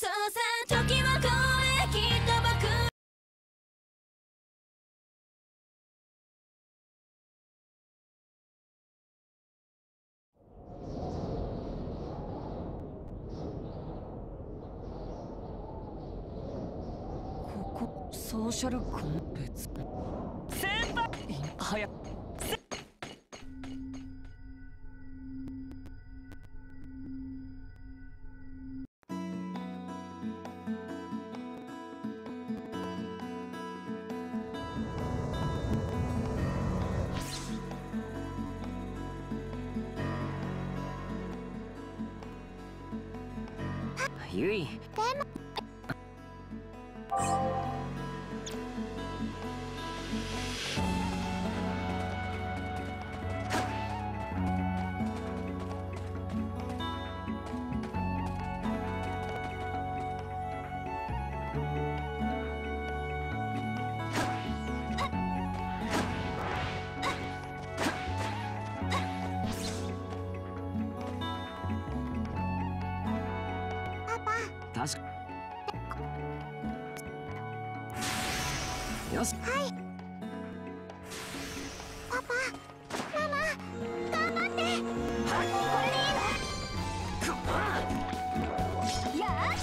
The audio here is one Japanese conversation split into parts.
そうさ時はこれきっと僕ソーシャルコン別先輩早くゆい確かよしはいパパママ頑張ってこれでいいのやあ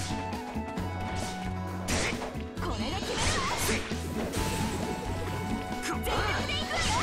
これで決めるわ全力でいくわよ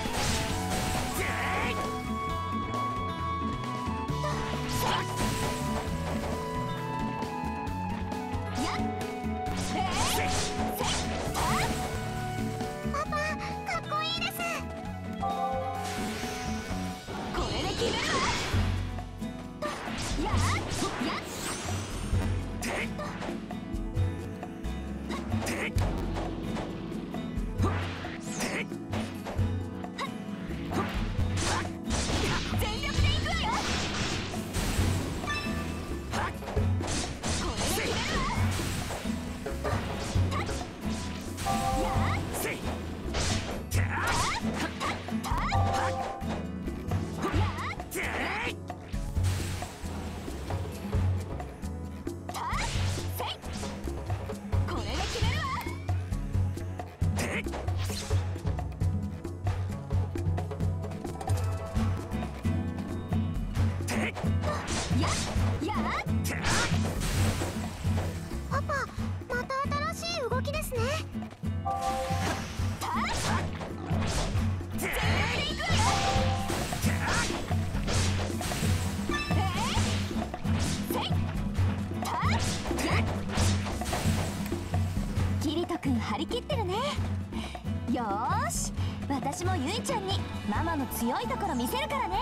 張り切ってるね。よーし、私もゆいちゃんにママの強いところ見せるからね。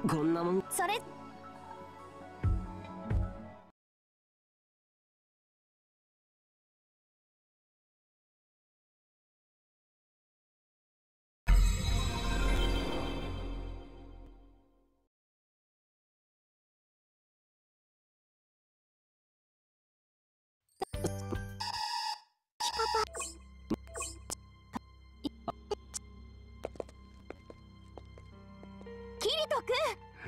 こんなもん。 それキリト君、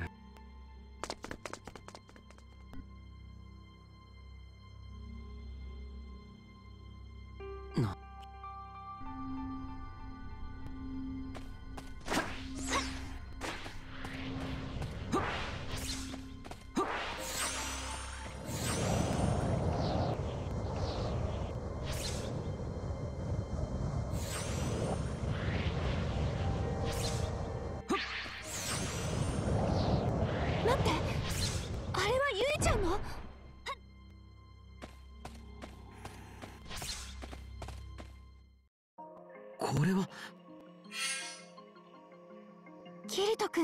待って、あれはゆいちゃんの？ これはキリト君、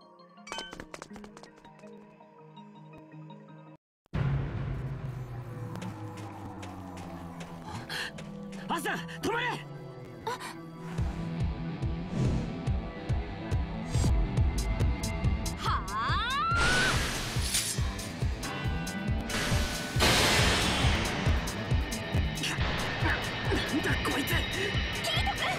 アス、止まれ。 はあ、 なんだこいつ。 キリト君、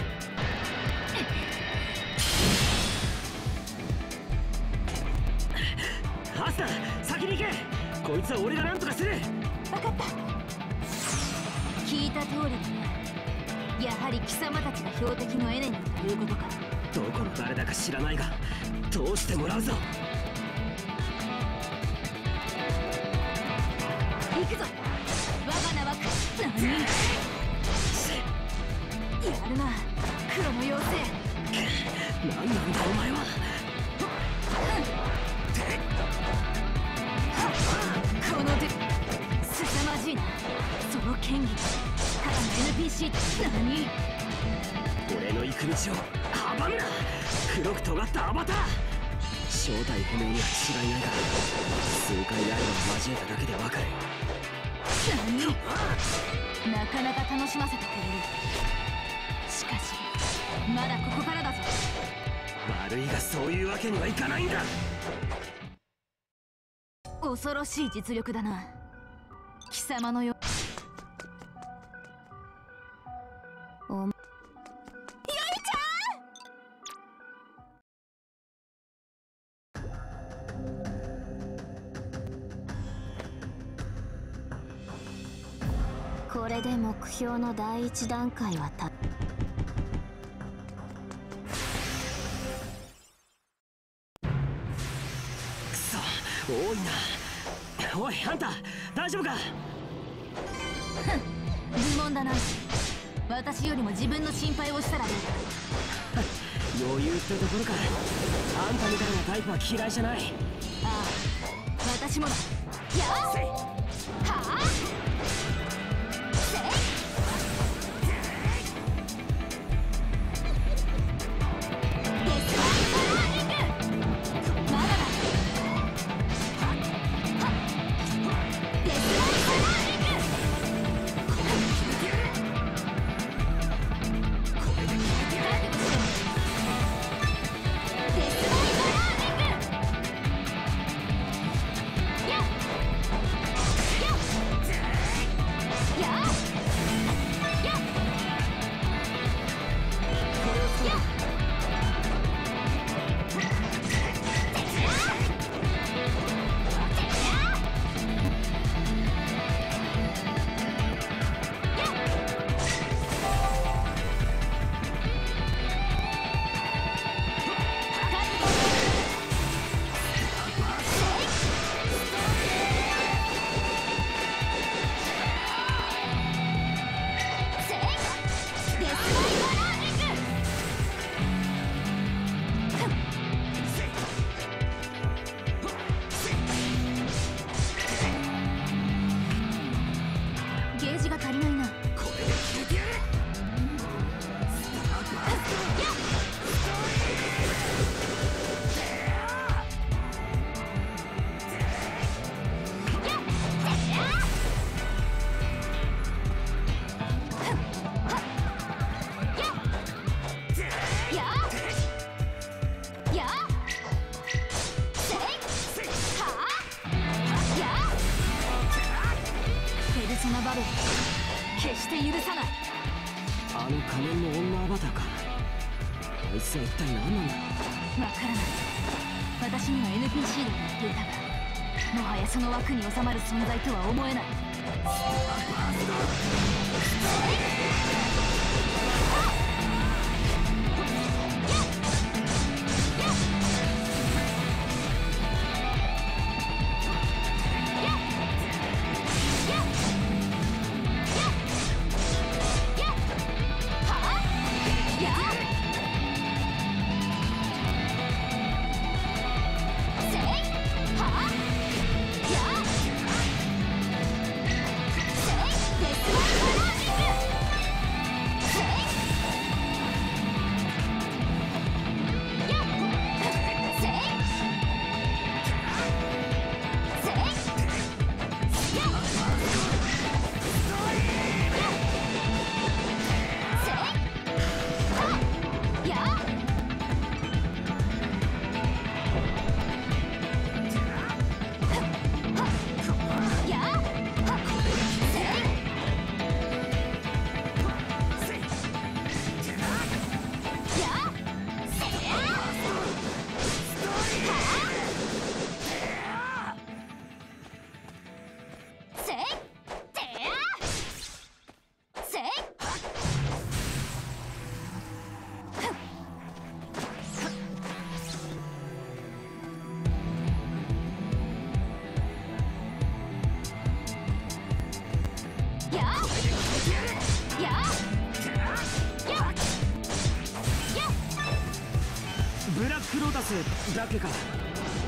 アス、先に行け。こいつは俺がなんとかする。 わかった。聞いた通りだね。やはり貴様たちが標的のエネミーということか。 どこの誰だか知らないが通してもらうぞ。 行くぞ、我が名は何？やるな、黒の妖精。 何なんだお前は。 この手、凄まじいな。その剣技、ただの NPC って何？ 俺の行く道を阻むな。黒く尖ったアバター。正体不明には違いないが数回刃を交えただけでわかる。 何？なかなか楽しませてくれる。しかしまだここからだぞ。 悪いがそういうわけにはいかないんだ。 恐ろしい実力だな、貴様のよ。ゆいちゃん！これで目標の第一段階はくそ、多いな。おいあんた大丈夫か。 愚問だな。私よりも自分の心配をしたらいい。 余裕ってところか。あんたみたいなタイプは嫌いじゃない。 ああ、私もだ。やあ、はあ、せい。デスライバーリング、まだだ。デスライバーリング、デして許さない。 あの仮面の女アバターか。あいつは一体何なんだろう。 わからない。私には NPC だと言っていたが、もはやその枠に収まる存在とは思えない。 ブラックロータスだけか。